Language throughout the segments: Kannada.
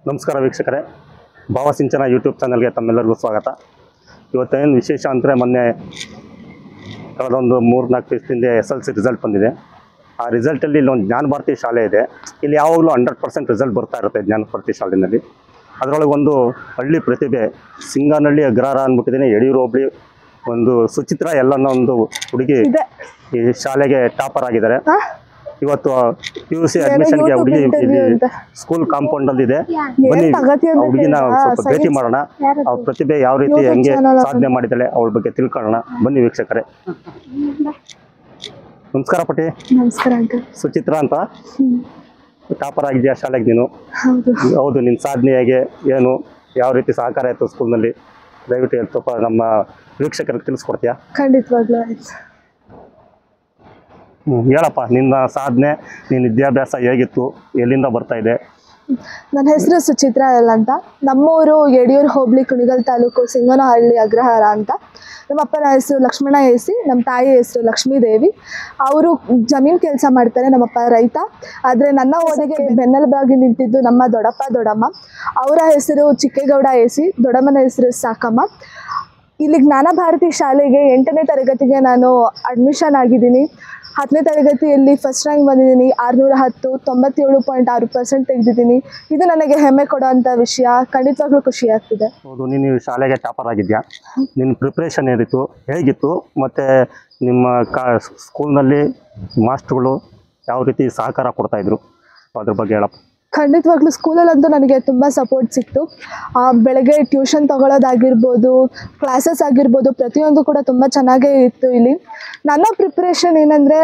ನಮಸ್ಕಾರ ವೀಕ್ಷಕರೇ, ಭಾವಸಿಂಚನ ಯೂಟ್ಯೂಬ್ ಚಾನಲ್ಗೆ ತಮ್ಮೆಲ್ಲರಿಗೂ ಸ್ವಾಗತ. ಇವತ್ತೇನು ವಿಶೇಷ ಅಂದರೆ ಮೊನ್ನೆ ಕಳೆದೊಂದು 3-4 ದಿವಸದಿಂದ SLC ರಿಸಲ್ಟ್ ಬಂದಿದೆ. ಆ ರಿಸಲ್ಟಲ್ಲಿ ಇಲ್ಲೊಂದು ಜ್ಞಾನ ಭಾರತಿ ಶಾಲೆ ಇದೆ. ಇಲ್ಲಿ ಯಾವಾಗಲೂ 100% ರಿಸಲ್ಟ್ ಬರ್ತಾ ಇರುತ್ತೆ ಜ್ಞಾನ ಭಾರತಿ ಶಾಲೆಯಲ್ಲಿ. ಅದರೊಳಗೆ ಒಂದು ಹಳ್ಳಿ ಪ್ರತಿಭೆ ಸಿಂಗನಹಳ್ಳಿ ಅಗ್ರಹಾರ ಅಂದ್ಬಿಟ್ಟಿದ್ದೀನಿ, ಯಡಿಯೂರು ಹೋಬಳಿ ಒಂದು ಸುಚಿತ್ರ ಎಲ್ಲನ್ನ ಒಂದು ಹುಡುಗಿ ಈ ಶಾಲೆಗೆ ಟಾಪರ್ ಆಗಿದ್ದಾರೆ. ಇವತ್ತು PUC ಅಡ್ಮಿಷನ್ಗೆ ಹುಡುಗಿ ಇಲ್ಲಿ ಸ್ಕೂಲ್ ಕಾಂಪೌಂಡ್ ಅಲ್ಲಿ ಇದೆ. ಬನ್ನಿ ಹುಡುಗಿನ ಸ್ವಲ್ಪ ಭೇಟಿ ಮಾಡೋಣ. ಅವ್ರ ಪ್ರತಿಭೆ ಯಾವ ರೀತಿ ಹೆಂಗೆ ಸಾಧನೆ ಮಾಡಿದ್ದಾಳೆ ಅವಳ ಬಗ್ಗೆ ತಿಳ್ಕೊಳ್ಳೋಣ. ಬನ್ನಿ ವೀಕ್ಷಕರೇ. ನಮಸ್ಕಾರ ಪಟಿ. ನಮಸ್ಕಾರ ಅಂಕಲ್. ಸುಚಿತ್ರ ಅಂತ ಟಾಪರ್ ಆಗಿದೆಯಾ ಶಾಲೆಗೆ ನೀನು? ಹೌದು. ನಿನ್ನ ಸಾಧನೆ ಹೇಗೆ, ಏನು, ಯಾವ ರೀತಿ ಸಹಕಾರ ಆಯಿತು ಸ್ಕೂಲ್ನಲ್ಲಿ, ದಯವಿಟ್ಟು ಸ್ವಲ್ಪ ನಮ್ಮ ವೀಕ್ಷಕರಿಗೆ ತಿಳಿಸ್ಕೊಡ್ತೀಯಾ? ಖಂಡಿತವಾಗ್ಲೂ ಆಯ್ತು. ಹೇಳಪ್ಪ, ನಿನ್ನ ಸಾಧನೆ, ನಿನ್ನ ವಿದ್ಯಾಭ್ಯಾಸ ಹೇಗಿತ್ತು, ಎಲ್ಲಿಂದ ಬರ್ತಾ ಇದೆ? ನನ್ನ ಹೆಸರು ಸುಚಿತ್ರ ಎಲ್ ಅಂತ. ನಮ್ಮೂರು ಯಡಿಯೂರು ಹೋಬಳಿ ಕುಣಿಗಲ್ ತಾಲೂಕು ಸಿಂಗನಹಳ್ಳಿ ಅಗ್ರಹಾರ ಅಂತ. ನಮ್ಮ ಅಪ್ಪನ ಹೆಸರು ಲಕ್ಷ್ಮಣ ಎಸಿ, ನಮ್ಮ ತಾಯಿ ಹೆಸರು ಲಕ್ಷ್ಮೀದೇವಿ. ಅವರು ಜಮೀನು ಕೆಲಸ ಮಾಡ್ತಾರೆ. ನಮ್ಮಪ್ಪ ರೈತ. ಆದರೆ ನನ್ನ ಓದಿಗೆ ಬೆನ್ನೆಲುಬಾಗಿ ನಿಂತಿದ್ದು ನಮ್ಮ ದೊಡ್ಡಮ್ಮ. ಅವರ ಹೆಸರು ಚಿಕ್ಕೇಗೌಡ ಎಸಿ, ದೊಡ್ಡಮ್ಮನ ಹೆಸರು ಸಾಕಮ್ಮ. ಇಲ್ಲಿ ಜ್ಞಾನ ಭಾರತಿ ಶಾಲೆಗೆ 8ನೇ ತರಗತಿಗೆ ನಾನು ಅಡ್ಮಿಷನ್ ಆಗಿದ್ದೀನಿ. 10ನೇ ತರಗತಿಯಲ್ಲಿ ಫಸ್ಟ್ ರ್ಯಾಂಕ್ ಬಂದಿದ್ದೀನಿ. 610, 97.6% ತೆಗೆದಿದ್ದೀನಿ. ಇದು ನನಗೆ ಹೆಮ್ಮೆ ಕೊಡೋವಂಥ ವಿಷಯ. ಖಂಡಿತವಾಗ್ಲೂ ಖುಷಿ ಆಗ್ತಿದೆ. ಹೌದು, ನೀನು ಶಾಲೆಗೆ ಟಾಪರ್ ಆಗಿದ್ಯಾ? ನಿನ್ನ ಪ್ರಿಪ್ರೇಷನ್ ಏನಿತ್ತು, ಹೇಗಿತ್ತು? ಮತ್ತು ನಿಮ್ಮ ಸ್ಕೂಲ್ನಲ್ಲಿ ಮಾಸ್ಟ್ರುಗಳು ಯಾವ ರೀತಿ ಸಹಕಾರ ಕೊಡ್ತಾಯಿದ್ರು, ಅದ್ರ ಬಗ್ಗೆ ಹೇಳಪ್ಪ. ಖಂಡಿತವಾಗ್ಲೂ ಸ್ಕೂಲಲ್ಲಂತೂ ನನಗೆ ತುಂಬ ಸಪೋರ್ಟ್ ಸಿಕ್ತು. ಬೆಳಗ್ಗೆ ಟ್ಯೂಷನ್ ತೊಗೊಳೋದಾಗಿರ್ಬೋದು, ಕ್ಲಾಸಸ್ ಆಗಿರ್ಬೋದು, ಪ್ರತಿಯೊಂದು ಕೂಡ ತುಂಬ ಚೆನ್ನಾಗೇ ಇತ್ತು. ಇಲ್ಲಿ ನನ್ನ ಪ್ರಿಪ್ರೇಷನ್ ಏನಂದರೆ,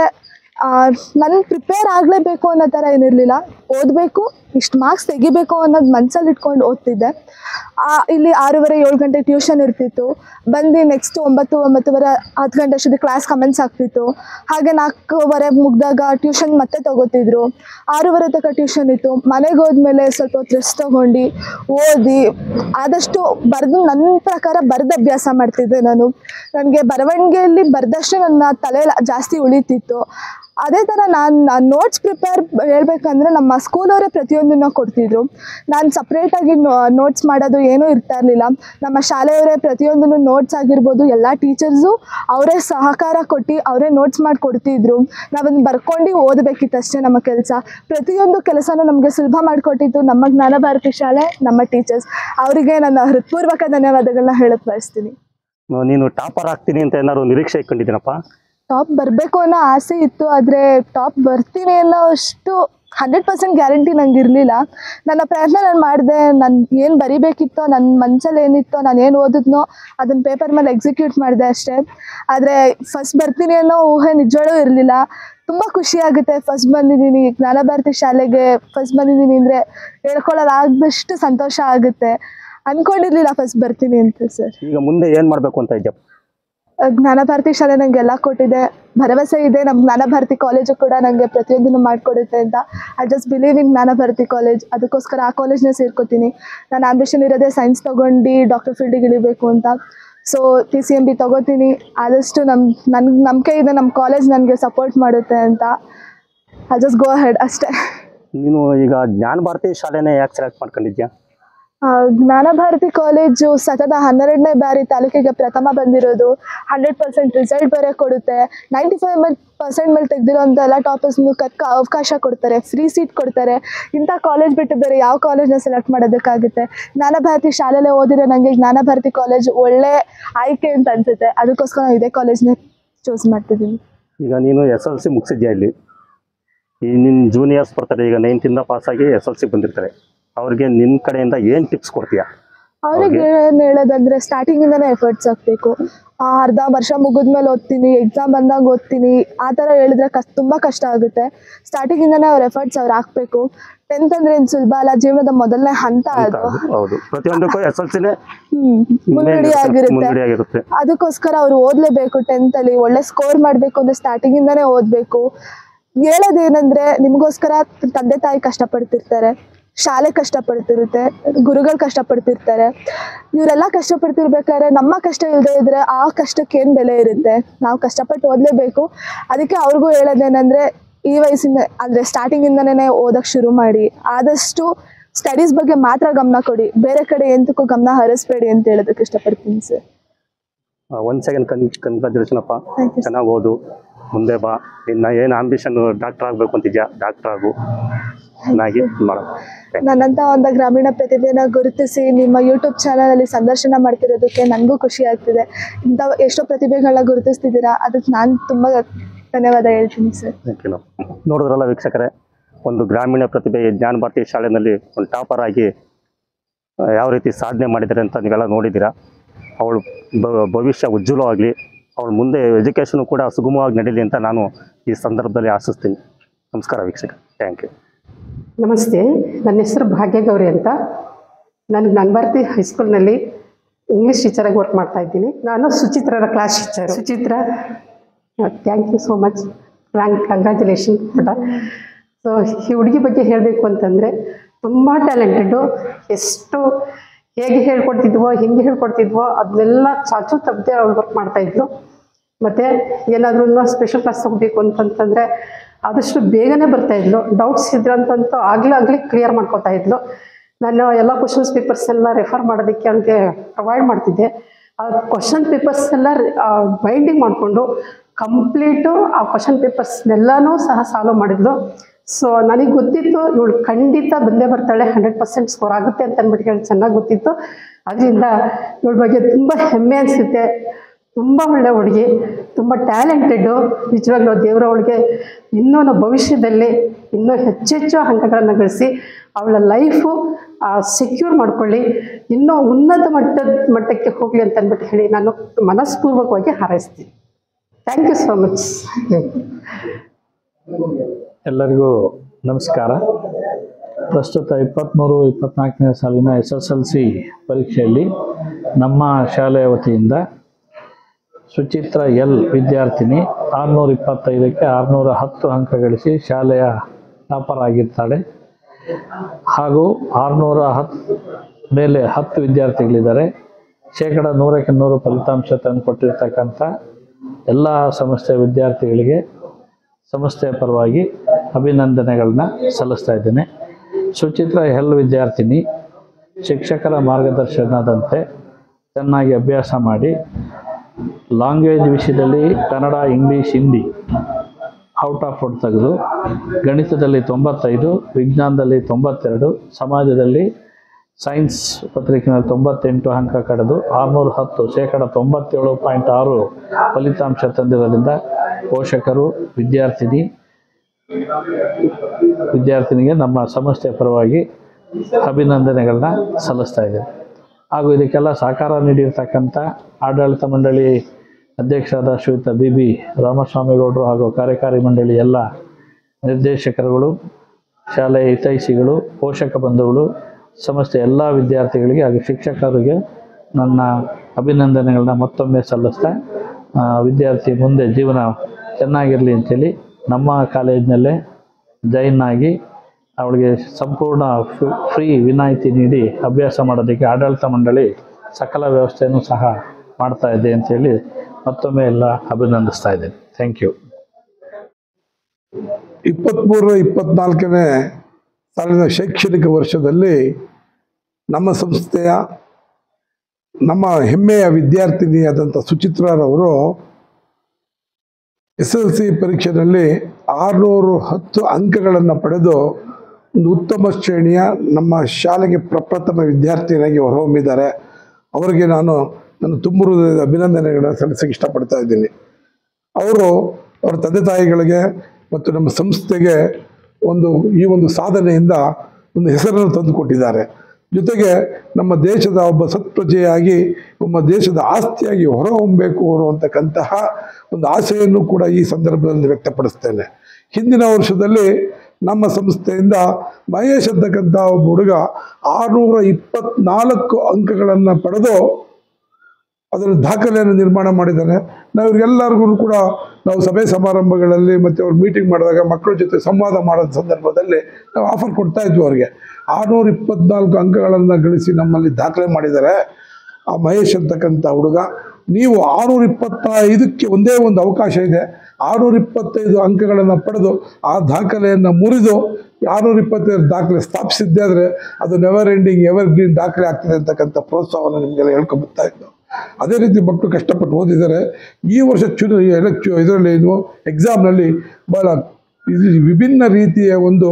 ನಾನು ಪ್ರಿಪೇರ್ ಆಗಲೇಬೇಕು ಅನ್ನೋ ಥರ ಏನಿರಲಿಲ್ಲ. ಓದಬೇಕು, ಇಷ್ಟು ಮಾರ್ಕ್ಸ್ ತೆಗಿಬೇಕು ಅನ್ನೋದು ಮನಸ್ಸಲ್ಲಿ ಇಟ್ಕೊಂಡು ಓದ್ತಿದ್ದೆ. ಇಲ್ಲಿ 6:30-7 ಗಂಟೆ ಟ್ಯೂಷನ್ ಇರ್ತಿತ್ತು. ಬಂದು ನೆಕ್ಸ್ಟ್ 9-9:30 10 ಗಂಟೆ ಅಷ್ಟೊತ್ತಿಗೆ ಕ್ಲಾಸ್ ಕಮೆನ್ಸ್ ಆಗ್ತಿತ್ತು. ಹಾಗೆ 4:15 ಮುಗಿದಾಗ ಟ್ಯೂಷನ್ ಮತ್ತೆ ತೊಗೋತಿದ್ರು. 6:30 ತನಕ ಟ್ಯೂಷನ್ ಇತ್ತು. ಮನೆಗೆ ಹೋದ್ಮೇಲೆ ಸ್ವಲ್ಪ ಹೊತ್ತು ರೆಸ್ಟ್ ತೊಗೊಂಡು ಓದಿ ಆದಷ್ಟು ಬರೆದು, ನನ್ನ ಪ್ರಕಾರ ಬರೆದು ಅಭ್ಯಾಸ ಮಾಡ್ತಿದ್ದೆ ನಾನು. ನನಗೆ ಬರವಣಿಗೆಯಲ್ಲಿ ಬರೆದಷ್ಟೇ ನನ್ನ ತಲೆ ಜಾಸ್ತಿ ಉಳಿತಿತ್ತು. ಅದೇ ಥರ ನಾನು ನೋಟ್ಸ್ ಪ್ರಿಪೇರ್ ಹೇಳ್ಬೇಕಂದ್ರೆ ನಮ್ಮ ಸ್ಕೂಲವರೇ ಪ್ರತಿಯೊಂದನ್ನು ಕೊಡ್ತಿದ್ರು. ನಾನು ಸಪ್ರೇಟಾಗಿ ನೋಟ್ಸ್ ಮಾಡೋದು ಏನೂ ಇರ್ತಾ ಇರಲಿಲ್ಲ. ನಮ್ಮ ಶಾಲೆಯವರೇ ಪ್ರತಿಯೊಂದನ್ನು ನೋಟ್ಸ್ ಆಗಿರ್ಬೋದು, ಎಲ್ಲ ಟೀಚರ್ಸು ಅವರೇ ಸಹಕಾರ ಕೊಟ್ಟು ಅವರೇ ನೋಟ್ಸ್ ಮಾಡಿ ಕೊಡ್ತಿದ್ರು. ನಾವೊಂದು ಬರ್ಕೊಂಡು ಓದಬೇಕಿತ್ತು ಅಷ್ಟೇ ನಮ್ಮ ಕೆಲಸ. ಪ್ರತಿಯೊಂದು ಕೆಲಸನೂ ನಮಗೆ ಸುಲಭ ಮಾಡಿಕೊಟ್ಟಿದ್ದು ನಮ್ಮ ಜ್ಞಾನ ಭಾರತಿ ಶಾಲೆ, ನಮ್ಮ ಟೀಚರ್ಸ್. ಅವರಿಗೆ ನನ್ನ ಹೃತ್ಪೂರ್ವಕ ಧನ್ಯವಾದಗಳನ್ನ ಹೇಳಕ್ಕೆ ಬಯಸ್ತೀನಿ. ನೀನು ಟಾಪರ್ ಆಗ್ತೀನಿ ಅಂತ ಏನಾದ್ರು ನಿರೀಕ್ಷೆ ಇಟ್ಕೊಂಡಿದ್ದೀನಪ್ಪ? ಟಾಪ್ ಬರಬೇಕು ಅನ್ನೋ ಆಸೆ ಇತ್ತು. ಆದರೆ ಟಾಪ್ ಬರ್ತೀನಿ ಅನ್ನೋ ಅಷ್ಟು 100% ಗ್ಯಾರಂಟಿ ನಂಗೆ ಇರಲಿಲ್ಲ. ನನ್ನ ಪ್ರಯತ್ನ ನಾನು ಮಾಡಿದೆ. ನಾನು ಏನು ಬರಿಬೇಕಿತ್ತೋ, ನನ್ನ ಮನಸ್ಸಲ್ಲಿ ಏನಿತ್ತೋ, ನಾನು ಏನು ಓದಿದ್ನೋ ಅದನ್ನು ಪೇಪರ್ ಮೇಲೆ ಎಕ್ಸಿಕ್ಯೂಟ್ ಮಾಡಿದೆ ಅಷ್ಟೇ. ಆದರೆ ಫಸ್ಟ್ ಬರ್ತೀನಿ ಅನ್ನೋ ಊಹೆ ನಿಜವಾಗ್ಲೂ ಇರಲಿಲ್ಲ. ತುಂಬ ಖುಷಿಯಾಗುತ್ತೆ. ಫಸ್ಟ್ ಬಂದಿದ್ದೀನಿ ಜ್ಞಾನ ಭಾರತಿ ಶಾಲೆಗೆ, ಫಸ್ಟ್ ಬಂದಿದ್ದೀನಿ ಅಂದರೆ ಹೇಳ್ಕೊಳ್ಳೋದಾಗದಷ್ಟು ಸಂತೋಷ ಆಗುತ್ತೆ. ಅಂದ್ಕೊಂಡಿರಲಿಲ್ಲ ಫಸ್ಟ್ ಬರ್ತೀನಿ ಅಂತ ಸರ್. ಈಗ ಮುಂದೆ ಏನು ಮಾಡಬೇಕು ಅಂತ ಇದ್ಯಪ್ಪ? ಜ್ಞಾನ ಭಾರತಿ ಶಾಲೆ ನನಗೆ ಎಲ್ಲ ಕೊಟ್ಟಿದೆ, ಭರವಸೆ ಇದೆ. ನಮ್ಮ ಜ್ಞಾನ ಭಾರತಿ ಕಾಲೇಜು ಕೂಡ ನನಗೆ ಪ್ರತಿಯೊಂದನ್ನು ಮಾಡಿಕೊಡುತ್ತೆ ಅಂತ. ಐ ಜಸ್ಟ್ ಬಿಲೀವ್ ಇನ್ ಜ್ಞಾನ ಭಾರತಿ ಕಾಲೇಜ್. ಅದಕ್ಕೋಸ್ಕರ ಆ ಕಾಲೇಜ್ನ ಸೇರ್ಕೋತೀನಿ. ನನ್ನ ಆಂಬಿಷನ್ ಇರೋದೇ ಸೈನ್ಸ್ ತೊಗೊಂಡು ಡಾಕ್ಟರ್ ಫೀಲ್ಡಿಗೆ ಇಳಿಬೇಕು ಅಂತ. ಸೊ PCMB ತೊಗೋತೀನಿ. ಆದಷ್ಟು ನನಗೆ ನಂಬಿಕೆ ಇದೆ ನಮ್ಮ ಕಾಲೇಜ್ ನನಗೆ ಸಪೋರ್ಟ್ ಮಾಡುತ್ತೆ ಅಂತ. ಐ ಜಸ್ಟ್ ಗೋ ಅಹೆಡ್ ಅಷ್ಟೇ. ನೀನು ಈಗ ಜ್ಞಾನ ಭಾರತಿ ಶಾಲೆನೇ ಯಾಕೆ ಸೆಲೆಕ್ಟ್ ಮಾಡ್ಕೊಂಡಿದ್ಯಾ? ಜ್ಞಾನ ಭಾರತಿ ಕಾಲೇಜು ಸತತ 12ನೇ ಬಾರಿ ತಾಲೂಕಿಗೆ ಪ್ರಥಮ ಬಂದಿರೋದು. 100% ರಿಸಲ್ಟ್ ಬೇರೆ ಕೊಡುತ್ತೆ. 95% ಮೇಲೆ ತೆಗೆದಿರೋಂಥ ಎಲ್ಲ ಟಾಪರ್ಸ್ ಮುಖಕ್ಕೆ ಅವಕಾಶ ಕೊಡ್ತಾರೆ, ಫ್ರೀ ಸೀಟ್ ಕೊಡ್ತಾರೆ. ಇಂಥ ಕಾಲೇಜ್ ಬಿಟ್ಟು ಬೇರೆ ಯಾವ ಕಾಲೇಜ್ನ ಸೆಲೆಕ್ಟ್ ಮಾಡೋದಕ್ಕಾಗುತ್ತೆ? ಜ್ಞಾನ ಭಾರತಿ ಶಾಲೆಯಲ್ಲೇ ಓದಿರೋ ನನಗೆ ಜ್ಞಾನ ಭಾರತಿ ಕಾಲೇಜ್ ಒಳ್ಳೆ ಆಯ್ಕೆ ಅಂತ ಅನಿಸುತ್ತೆ. ಅದಕ್ಕೋಸ್ಕರ ನಾನು ಇದೇ ಕಾಲೇಜ್ನ ಚೂಸ್ ಮಾಡ್ತಿದ್ದೀನಿ. ಈಗ ನೀನು SLC ಮುಗಿಸಿದ್ಯಾ? ಇಲ್ಲಿ ಈ ನಿನ್ನ ಜೂನಿಯರ್ಸ್ ಬರ್ತಾರೆ, ಈಗ 9th ಪಾಸಾಗಿ SLC ಬಂದಿರ್ತಾರೆ. ಅವ್ರಿಗೆ ನಿನ್ನ ಕಡೆಯಿಂದ ಏನು ಟಿಪ್ಸ್ ಕೊಡ್ತೀಯಾ? ಅವ್ರಿಗೆ ಏನು ಹೇಳೋದಂದರೆ, ಸ್ಟಾರ್ಟಿಂಗಿಂದನೇ ಎಫರ್ಟ್ಸ್ ಹಾಕಬೇಕು. ಅರ್ಧ ವರ್ಷ ಮುಗಿದ್ಮೇಲೆ ಓದ್ತೀನಿ, ಎಕ್ಸಾಮ್ ಬಂದಾಗ ಓದ್ತೀನಿ ಆ ಥರ ಹೇಳಿದ್ರೆ ತುಂಬ ಕಷ್ಟ ಆಗುತ್ತೆ. ಸ್ಟಾರ್ಟಿಂಗಿಂದನೇ ಅವ್ರ ಎಫರ್ಟ್ಸ್ ಅವ್ರು ಹಾಕಬೇಕು. 10th ಅಂದರೆ ಏನು ಸುಲಭ ಅಲ್ಲ, ಜೀವನದ ಮೊದಲನೇ ಹಂತ ಅದು. ಪ್ರತಿಯೊಂದಕ್ಕೂ SLCನೇ ಮುನ್ನುಡಿಯಾಗಿರುತ್ತೆ. ಅದಕ್ಕೋಸ್ಕರ ಅವರು ಓದಲೇಬೇಕು. 10th ಅಲ್ಲಿ ಒಳ್ಳೆ ಸ್ಕೋರ್ ಮಾಡಬೇಕು ಅಂದರೆ ಸ್ಟಾರ್ಟಿಂಗಿಂದನೇ ಓದಬೇಕು. ಹೇಳೋದೇನೆಂದರೆ, ನಿಮಗೋಸ್ಕರ ತಂದೆ ತಾಯಿ ಕಷ್ಟಪಡ್ತಿರ್ತಾರೆ, ಶಾಲೆ ಕಷ್ಟಪಡ್ತಿರುತ್ತೆ, ಗುರುಗಳು ಕಷ್ಟಪಡ್ತಿರ್ತಾರೆ. ಇವರೆಲ್ಲ ಕಷ್ಟಪಡ್ತಿರ್ಬೇಕಾದ್ರೆ ನಮ್ಮ ಕಷ್ಟ ಇಲ್ಲದೆ ಇದ್ದರೆ ಆ ಕಷ್ಟಕ್ಕೆ ಏನು ಬೆಲೆ ಇರುತ್ತೆ? ನಾವು ಕಷ್ಟಪಟ್ಟು ಓದಲೇಬೇಕು. ಅದಕ್ಕೆ ಅವ್ರಿಗೂ ಹೇಳೋದೇನೆಂದರೆ, ಈ ವಯಸ್ಸಿಂದ ಅಂದರೆ ಸ್ಟಾರ್ಟಿಂಗಿಂದನೇ ಓದೋಕ್ಕೆ ಶುರು ಮಾಡಿ. ಆದಷ್ಟು ಸ್ಟಡೀಸ್ ಬಗ್ಗೆ ಮಾತ್ರ ಗಮನ ಕೊಡಿ, ಬೇರೆ ಕಡೆ ಎಂತಕ್ಕೂ ಗಮನ ಹರಿಸ್ಬೇಡಿ ಅಂತ ಹೇಳೋದಕ್ಕೆ ಇಷ್ಟಪಡ್ತೀನಿ ಸರ್. ಒನ್ ಸೆಕೆಂಡ್ ಕಂಗ್ರಾಚುಲೇಷನ್ ಅಪ್ಪ, ಚೆನ್ನಾಗಿ ಓದು, ಮುಂದೆ ಬಾ. ಇನ್ನು ಏನು ಆಂಬಿಷನ್ ಡಾಕ್ಟರ್ ಆಗಬೇಕು ಅಂತಿದ್ಯಾ, ಡಾಕ್ಟರ್ ಆಗು, ಚೆನ್ನಾಗಿ ಮಾಡು. ನನ್ನಂತ ಒಂದು ಗ್ರಾಮೀಣ ಪ್ರತಿಭೆನ ಗುರುತಿಸಿ ನಿಮ್ಮ ಯೂಟ್ಯೂಬ್ ಚಾನಲ್ ಅಲ್ಲಿ ಸಂದರ್ಶನ ಮಾಡ್ತಿರೋದಕ್ಕೆ ನನಗೂ ಖುಷಿ ಆಗ್ತಿದೆ. ಇಂಥ ಎಷ್ಟೋ ಪ್ರತಿಭೆಗಳನ್ನ ಗುರುತಿಸ್ತಿದ್ದೀರಾ, ಅದಕ್ಕೆ ನಾನು ತುಂಬ ಧನ್ಯವಾದ ಹೇಳ್ತೀನಿ ಸರ್. ನೋಡಿದ್ರಲ್ಲ ವೀಕ್ಷಕರೇ, ಒಂದು ಗ್ರಾಮೀಣ ಪ್ರತಿಭೆ ಜ್ಞಾನ ಭಾರತಿ ಶಾಲೆಯಲ್ಲಿ ಒಂದು ಟಾಪರ್ ಆಗಿ ಯಾವ ರೀತಿ ಸಾಧನೆ ಮಾಡಿದ್ದಾರೆ ಅಂತ ನೀವೆಲ್ಲ ನೋಡಿದ್ದೀರಾ. ಅವಳು ಭವಿಷ್ಯ ಉಜ್ವಲವಾಗಲಿ, ಅವಳು ಮುಂದೆ ಎಜುಕೇಷನು ಕೂಡ ಸುಗಮವಾಗಿ ನಡೀಲಿ ಅಂತ ನಾನು ಈ ಸಂದರ್ಭದಲ್ಲಿ ಆಶಿಸ್ತೀನಿ. ನಮಸ್ಕಾರ ವೀಕ್ಷಕ, ಥ್ಯಾಂಕ್ ಯು. ನಮಸ್ತೆ, ನನ್ನ ಹೆಸರು ಭಾಗ್ಯಗೌರಿ ಅಂತ. ನಾನು ಜ್ಞಾನ ಭಾರತಿ ಹೈಸ್ಕೂಲ್ನಲ್ಲಿ ಇಂಗ್ಲೀಷ್ ಟೀಚರಾಗಿ ವರ್ಕ್ ಮಾಡ್ತಾ ಇದ್ದೀನಿ. ನಾನು ಸುಚಿತ್ರರ class teacher. Suchitra, thank you so much, congratulation ಪುಟ. ಸೊ ಈ ಹುಡುಗಿ ಬಗ್ಗೆ ಹೇಳಬೇಕು ಅಂತಂದರೆ ತುಂಬ ಟ್ಯಾಲೆಂಟೆಡ್ಡು. ಎಷ್ಟು ಹೇಗೆ ಹೇಳ್ಕೊಡ್ತಿದ್ವೋ, ಹೆಂಗೆ ಹೇಳ್ಕೊಡ್ತಿದ್ವೋ ಅದನ್ನೆಲ್ಲ ಚಾಚು ತಪ್ಪದೆ ಅವ್ಳು ವರ್ಕ್ ಮಾಡ್ತಾಯಿದ್ಲು. ಮತ್ತು ಏನಾದ್ರೂ ಸ್ಪೆಷಲ್ ಕ್ಲಾಸ್ ತಗೋಬೇಕು ಅಂತಂತಂದರೆ ಆದಷ್ಟು ಬೇಗನೆ ಬರ್ತಾಯಿದ್ಲು. ಡೌಟ್ಸ್ ಇದ್ರಂತಂತೂ ಆಗಲೇ ಕ್ಲಿಯರ್ ಮಾಡ್ಕೋತಾ ಇದ್ಲು. ನಾನು ಎಲ್ಲ ಕ್ವಶನ್ಸ್ ಪೇಪರ್ಸ್ ಎಲ್ಲ ರೆಫರ್ ಮಾಡೋದಕ್ಕೆ ಅವನಿಗೆ ಪ್ರೊವೈಡ್ ಮಾಡ್ತಿದ್ದೆ. ಆ ಕ್ವಶನ್ ಪೇಪರ್ಸ್ ಎಲ್ಲ ಬೈಂಡಿಂಗ್ ಮಾಡಿಕೊಂಡು ಕಂಪ್ಲೀಟು ಆ ಕ್ವಶನ್ ಪೇಪರ್ಸ್ನೆಲ್ಲನೂ ಸಹ ಸಾಲ್ವ್ ಮಾಡಿದ್ಲು. ಸೊ ನನಗೆ ಗೊತ್ತಿತ್ತು ಇವಳು ಖಂಡಿತ ಬಂದೇ ಬರ್ತಾಳೆ, 100% ಸ್ಕೋರ್ ಆಗುತ್ತೆ ಅಂತ ಅಂದ್ಬಿಟ್ಟು ಹೇಳಿ ಚೆನ್ನಾಗಿ ಗೊತ್ತಿತ್ತು. ಅದರಿಂದ ಇವಳ ಬಗ್ಗೆ ತುಂಬ ಹೆಮ್ಮೆ ಅನಿಸುತ್ತೆ. ತುಂಬ ಒಳ್ಳೆ ಹುಡುಗಿ, ತುಂಬ ಟ್ಯಾಲೆಂಟೆಡ್ಡು. ನಿಜವಾಗ್ಲೂ ದೇವರ ಅವಳಿಗೆ ಇನ್ನೂ ಭವಿಷ್ಯದಲ್ಲಿ ಇನ್ನೂ ಹೆಚ್ಚೆಚ್ಚು ಅಂಕಗಳನ್ನು ಗಳಿಸಿ ಅವಳ ಲೈಫು ಸೆಕ್ಯೂರ್ ಮಾಡ್ಕೊಳ್ಳಿ, ಇನ್ನೂ ಉನ್ನತ ಮಟ್ಟಕ್ಕೆ ಹೋಗಲಿ ಅಂತ ಅಂದ್ಬಿಟ್ಟು ಹೇಳಿ ನಾನು ಮನಸ್ಪೂರ್ವಕವಾಗಿ ಹಾರೈಸ್ತೀನಿ. Thank you so much. ಎಲ್ಲರಿಗೂ ನಮಸ್ಕಾರ. ಪ್ರಸ್ತುತ 23-24ನೇ ಸಾಲಿನ SSLC ಪರೀಕ್ಷೆಯಲ್ಲಿ ನಮ್ಮ ಶಾಲೆಯ ವತಿಯಿಂದ ಸುಚಿತ್ರ ಎಲ್ ವಿದ್ಯಾರ್ಥಿನಿ 625ಕ್ಕೆ 610 ಅಂಕ ಗಳಿಸಿ ಶಾಲೆಯ ಟಾಪರ್ ಆಗಿರ್ತಾಳೆ. ಹಾಗೂ 610 ಮೇಲೆ 10 ವಿದ್ಯಾರ್ಥಿಗಳಿದ್ದಾರೆ. 100ಕ್ಕೆ 100 ಫಲಿತಾಂಶ ತಂದು ಕೊಟ್ಟಿರ್ತಕ್ಕಂಥ ಎಲ್ಲ ಸಂಸ್ಥೆಯ ವಿದ್ಯಾರ್ಥಿಗಳಿಗೆ ಸಂಸ್ಥೆಯ ಪರವಾಗಿ ಅಭಿನಂದನೆಗಳನ್ನ ಸಲ್ಲಿಸ್ತಾ ಇದ್ದೇನೆ. ಸುಚಿತ್ರ ಎಲ್ ವಿದ್ಯಾರ್ಥಿನಿ ಶಿಕ್ಷಕರ ಮಾರ್ಗದರ್ಶನದಂತೆ ಚೆನ್ನಾಗಿ ಅಭ್ಯಾಸ ಮಾಡಿ ಲ್ಯಾಂಗ್ವೇಜ್ ವಿಷಯದಲ್ಲಿ Kannada, English, Hindi out of out ತೆಗೆದು ಗಣಿತದಲ್ಲಿ 95, ವಿಜ್ಞಾನದಲ್ಲಿ 92, ಸಮಾಜದಲ್ಲಿ ಸೈನ್ಸ್ ಪತ್ರಿಕೆಯಲ್ಲಿ 98 ಅಂಕ ಕಳೆದು 610 97.6 ಫಲಿತಾಂಶ ತಂದಿರೋದ್ರಿಂದ ಪೋಷಕರು ವಿದ್ಯಾರ್ಥಿನಿಗೆ ನಮ್ಮ ಸಂಸ್ಥೆಯ ಪರವಾಗಿ ಅಭಿನಂದನೆಗಳನ್ನ ಸಲ್ಲಿಸ್ತಾ ಇದ್ದೇವೆ. ಹಾಗೂ ಇದಕ್ಕೆಲ್ಲ ಸಹಕಾರ ನೀಡಿರ್ತಕ್ಕಂಥ ಆಡಳಿತ ಮಂಡಳಿ ಅಧ್ಯಕ್ಷರಾದ ಶ್ರೀಯುತ BB ರಾಮಸ್ವಾಮಿಗೌಡರು ಹಾಗೂ ಕಾರ್ಯಕಾರಿ ಮಂಡಳಿ ಎಲ್ಲ ನಿರ್ದೇಶಕರುಗಳು, ಶಾಲೆಯ ಹಿತೈಷಿಗಳು, ಪೋಷಕ ಬಂಧುಗಳು, ಸಂಸ್ಥೆಯ ಎಲ್ಲ ವಿದ್ಯಾರ್ಥಿಗಳಿಗೆ ಹಾಗೂ ಶಿಕ್ಷಕರಿಗೆ ನನ್ನ ಅಭಿನಂದನೆಗಳನ್ನ ಮತ್ತೊಮ್ಮೆ ಸಲ್ಲಿಸ್ತಾ ವಿದ್ಯಾರ್ಥಿ ಮುಂದೆ ಜೀವನ ಚೆನ್ನಾಗಿರಲಿ ಅಂತೇಳಿ ನಮ್ಮ ಕಾಲೇಜಿನಲ್ಲೇ ಜಾಯಿನ್ ಆಗಿ ಅವಳಿಗೆ ಸಂಪೂರ್ಣ ಫ್ರೀ ವಿನಾಯಿತಿ ನೀಡಿ ಅಭ್ಯಾಸ ಮಾಡೋದಕ್ಕೆ ಆಡಳಿತ ಮಂಡಳಿ ಸಕಲ ವ್ಯವಸ್ಥೆಯನ್ನು ಸಹ ಮಾಡ್ತಾ ಇದೆ ಅಂತೇಳಿ ಮತ್ತೊಮ್ಮೆ ಎಲ್ಲ ಅಭಿನಂದಿಸ್ತಾ ಇದ್ದೇನೆ. Thank you. 23-24ನೇ ಸಾಲಿನ ಶೈಕ್ಷಣಿಕ ವರ್ಷದಲ್ಲಿ ನಮ್ಮ ಸಂಸ್ಥೆಯ ನಮ್ಮ ಹೆಮ್ಮೆಯ ವಿದ್ಯಾರ್ಥಿನಿಯಾದಂಥ ಸುಚಿತ್ರರವರು SSLC ಪರೀಕ್ಷೆಯಲ್ಲಿ 610 ಅಂಕಗಳನ್ನು ಪಡೆದು ಒಂದು ಉತ್ತಮ ಶ್ರೇಣಿಯ ನಮ್ಮ ಶಾಲೆಗೆ ಪ್ರಪ್ರಥಮ ವಿದ್ಯಾರ್ಥಿನಿಯಾಗಿ ಹೊರಹೊಮ್ಮಿದ್ದಾರೆ. ಅವರಿಗೆ ನಾನು ನನ್ನ ತುಂಬ ಹೃದಯದ ಅಭಿನಂದನೆಗಳನ್ನು ಸಲ್ಲಿಸಕ್ಕೆ ಇಷ್ಟಪಡ್ತಾ ಇದ್ದೀನಿ. ಅವರು ಅವರ ತಂದೆ ತಾಯಿಗಳಿಗೆ ಮತ್ತು ನಮ್ಮ ಸಂಸ್ಥೆಗೆ ಈ ಒಂದು ಸಾಧನೆಯಿಂದ ಒಂದು ಹೆಸರನ್ನು ತಂದುಕೊಟ್ಟಿದ್ದಾರೆ. ಜೊತೆಗೆ ನಮ್ಮ ದೇಶದ ಒಬ್ಬ ಸತ್ಪ್ರಜೆಯಾಗಿ, ನಮ್ಮ ದೇಶದ ಆಸ್ತಿಯಾಗಿ ಹೊರಹೊಮ್ಮಬೇಕು ಅನ್ನುವಂತಕ್ಕಂತಹ ಒಂದು ಆಸೆಯನ್ನು ಕೂಡ ಈ ಸಂದರ್ಭದಲ್ಲಿ ವ್ಯಕ್ತಪಡಿಸ್ತೇನೆ. ಹಿಂದಿನ ವರ್ಷದಲ್ಲಿ ನಮ್ಮ ಸಂಸ್ಥೆಯಿಂದ ಮಹೇಶ್ ಅಂತಕ್ಕಂಥ ಒಬ್ಬ ಹುಡುಗ 624 ಅಂಕಗಳನ್ನು ಪಡೆದು ಅದರ ದಾಖಲೆಯನ್ನು ನಿರ್ಮಾಣ ಮಾಡಿದ್ದಾನೆ. ನಾವು ಇವ್ರಿಗೆಲ್ಲರಿಗೂ ಕೂಡ ನಾವು ಸಭೆ ಸಮಾರಂಭಗಳಲ್ಲಿ ಮತ್ತು ಅವ್ರು ಮೀಟಿಂಗ್ ಮಾಡಿದಾಗ ಮಕ್ಕಳ ಜೊತೆ ಸಂವಾದ ಮಾಡೋ ಸಂದರ್ಭದಲ್ಲಿ ನಾವು ಆಫರ್ ಕೊಡ್ತಾ ಇದ್ವಿ. ಅವ್ರಿಗೆ 624 ಅಂಕಗಳನ್ನು ಗಳಿಸಿ ನಮ್ಮಲ್ಲಿ ದಾಖಲೆ ಮಾಡಿದ್ದಾರೆ. ಆ ಮಹೇಶ್ ಅಂತಕ್ಕಂಥ ಹುಡುಗ, ನೀವು 625ಕ್ಕೆ ಒಂದೇ ಒಂದು ಅವಕಾಶ ಇದೆ, 625 ಅಂಕಗಳನ್ನು ಪಡೆದು ಆ ದಾಖಲೆಯನ್ನು ಮುರಿದು 625 ದಾಖಲೆ ಸ್ಥಾಪಿಸಿದ್ದೇ ಆದರೆ ಅದು ನೆವರ್ ಎಂಡಿಂಗ್ ಎವರ್ ಗ್ರೀನ್ ದಾಖಲೆ ಆಗ್ತದೆ ಅಂತಕ್ಕಂಥ ಪ್ರೋತ್ಸಾಹವನ್ನು ನಿಮಗೆಲ್ಲ ಹೇಳ್ಕೊಂಬರ್ತಾ ಇದ್ದು. ಅದೇ ರೀತಿ ಮಕ್ಕಳು ಕಷ್ಟಪಟ್ಟು ಓದಿದ್ದಾರೆ. ಈ ವರ್ಷ ಇದರಲ್ಲಿ ಎಕ್ಸಾಮ್ನಲ್ಲಿ ಭಾಳ ವಿಭಿನ್ನ ರೀತಿಯ ಒಂದು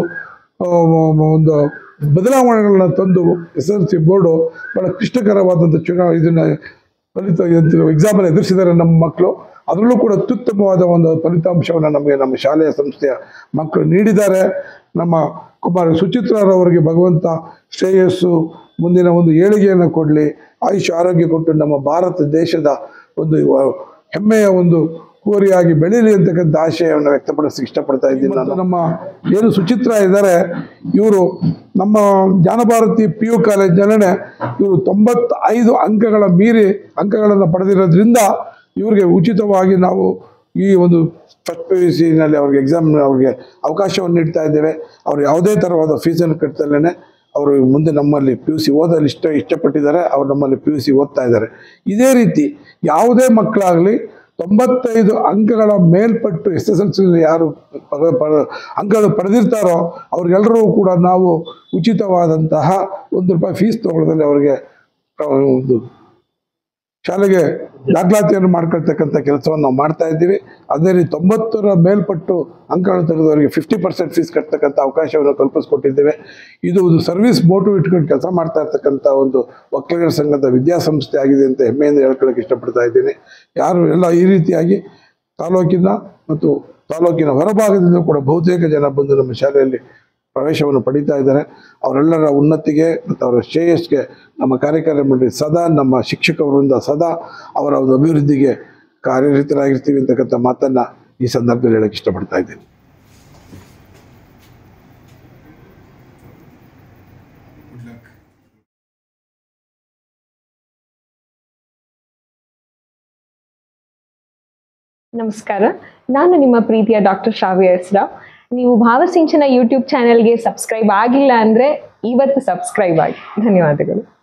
ಬದಲಾವಣೆಗಳನ್ನ ತಂದು SSLC ಬೋರ್ಡು ಭಾಳ ಕ್ಲಿಷ್ಟಕರವಾದಂಥ ಇದನ್ನು ಎಕ್ಸಾಮನ್ನು ಎದುರಿಸಿದ್ದಾರೆ ನಮ್ಮ ಮಕ್ಕಳು. ಅದರಲ್ಲೂ ಕೂಡ ಅತ್ಯುತ್ತಮವಾದ ಒಂದು ಫಲಿತಾಂಶವನ್ನು ನಮಗೆ ನಮ್ಮ ಶಾಲೆಯ ಸಂಸ್ಥೆಯ ಮಕ್ಕಳು ನೀಡಿದ್ದಾರೆ. ನಮ್ಮ ಕುಮಾರಿ ಸುಚಿತ್ರಾರವರಿಗೆ ಭಗವಂತ ಶ್ರೇಯಸ್ಸು ಮುಂದಿನ ಒಂದು ಏಳಿಗೆಯನ್ನು ಕೊಡಲಿ, ಆಯುಷ್ಯ ಆರೋಗ್ಯ ಕೊಟ್ಟು ನಮ್ಮ ಭಾರತ ದೇಶದ ಒಂದು ಹೆಮ್ಮೆಯ ಒಂದು ಕೋರಿಯಾಗಿ ಬೆಳೀಲಿ ಅಂತಕ್ಕಂಥ ಆಶಯವನ್ನು ವ್ಯಕ್ತಪಡಿಸಿ ಇಷ್ಟಪಡ್ತಾ ಇದ್ದೀನಿ. ನಾನು ನಮ್ಮ ಏನು ಸುಚಿತ್ರ ಇದ್ದಾರೆ, ಇವರು ನಮ್ಮ ಜ್ಞಾನಭಾರತಿ PU ಕಾಲೇಜಿನಲ್ಲೇ ಇವರು 95 ಅಂಕಗಳ ಮೀರಿ ಅಂಕಗಳನ್ನು ಪಡೆದಿರೋದ್ರಿಂದ ಇವರಿಗೆ ಉಚಿತವಾಗಿ ನಾವು ಈ ಒಂದು ಫಸ್ಟ್ PUCನಲ್ಲಿ ಅವ್ರಿಗೆ ಅವ್ರಿಗೆ ಅವಕಾಶವನ್ನು ನೀಡ್ತಾ ಇದ್ದೇವೆ. ಅವರು ಯಾವುದೇ ಥರವಾದ ಫೀಸನ್ನು ಕಟ್ತಲೇ ಅವರು ಮುಂದೆ ನಮ್ಮಲ್ಲಿ PUC ಓದಲು ಇಷ್ಟಪಟ್ಟಿದ್ದಾರೆ. ಅವರು ನಮ್ಮಲ್ಲಿ PUC ಓದ್ತಾ ಇದ್ದಾರೆ. ಇದೇ ರೀತಿ ಯಾವುದೇ ಮಕ್ಕಳಾಗಲಿ 95 ಅಂಕಗಳ ಮೇಲ್ಪಟ್ಟು SSLC ಯಾರು ಅಂಕಗಳು ಪಡೆದಿರ್ತಾರೋ ಅವ್ರಿಗೆಲ್ಲರೂ ಕೂಡ ನಾವು ಉಚಿತವಾದಂತಹ ₹1 ಫೀಸ್ ತಗೊಳ್ಳೋದ್ರಲ್ಲಿ ಅವರಿಗೆ ಒಂದು ಶಾಲೆಗೆ ದಾಖಲಾತಿಯನ್ನು ಮಾಡ್ಕೊಳ್ತಕ್ಕಂಥ ಕೆಲಸವನ್ನು ನಾವು ಮಾಡ್ತಾ ಇದ್ದೀವಿ. ಅದೇ ರೀತಿ 90ರ ಮೇಲ್ಪಟ್ಟು ಅಂಕಗಳನ್ನು ತೆಗೆದವರಿಗೆ 50% ಫೀಸ್ ಕಟ್ತಕ್ಕಂಥ ಅವಕಾಶವನ್ನು ಕಲ್ಪಿಸ್ಕೊಟ್ಟಿದ್ದೇವೆ. ಇದು ಒಂದು ಸರ್ವಿಸ್ ಮೋಟಿವ್ ಇಟ್ಕೊಂಡು ಕೆಲಸ ಮಾಡ್ತಾ ಇರ್ತಕ್ಕಂಥ ಒಂದು ಒಕ್ಕಲಿಗರ ಸಂಘದ ವಿದ್ಯಾಸಂಸ್ಥೆ ಆಗಿದೆ ಅಂತ ಹೆಮ್ಮೆಯಿಂದ ಹೇಳ್ಕೊಳ್ಳೋಕೆ ಇಷ್ಟಪಡ್ತಾ ಇದ್ದೀನಿ. ಯಾರು ಎಲ್ಲ ಈ ರೀತಿಯಾಗಿ ತಾಲೂಕಿನ ಮತ್ತು ತಾಲೂಕಿನ ಹೊರಭಾಗದಿಂದ ಕೂಡ ಬಹುತೇಕ ಜನ ಬಂದು ನಮ್ಮ ಶಾಲೆಯಲ್ಲಿ ಪ್ರವೇಶವನ್ನು ಪಡೀತಾ ಇದ್ದಾರೆ. ಅವರೆಲ್ಲರ ಉನ್ನತಿಗೆ ಮತ್ತು ಅವರ ಶ್ರೇಯಸ್ಗೆ ನಮ್ಮ ಕಾರ್ಯಕಾರಿ ಮಂಡಳಿ ಸದಾ, ನಮ್ಮ ಶಿಕ್ಷಕ ವೃಂದ ಸದಾ ಅವರ ಒಂದು ಅಭಿವೃದ್ಧಿಗೆ ಕಾರ್ಯರತರಾಗಿರ್ತೀವಿ ಅಂತಕ್ಕಂಥ ಮಾತನ್ನು ಈ ಸಂದರ್ಭದಲ್ಲಿ ಹೇಳಕ್ಕೆ ಇಷ್ಟಪಡ್ತಾ ಇದ್ದೀನಿ. ನಮಸ್ಕಾರ, ನಾನು ನಿಮ್ಮ ಪ್ರೀತಿಯ ಡಾಕ್ಟರ್ ಶ್ರಾವ್ಯ ಎಸ್ ರಾವ್. ನೀವು ಭಾವಸಿಂಚನ ಯೂಟ್ಯೂಬ್ ಚಾನೆಲ್ಗೆ ಸಬ್ಸ್ಕ್ರೈಬ್ ಆಗಿಲ್ಲ ಅಂದರೆ ಇವತ್ತು ಸಬ್ಸ್ಕ್ರೈಬ್ ಆಗಿ. ಧನ್ಯವಾದಗಳು.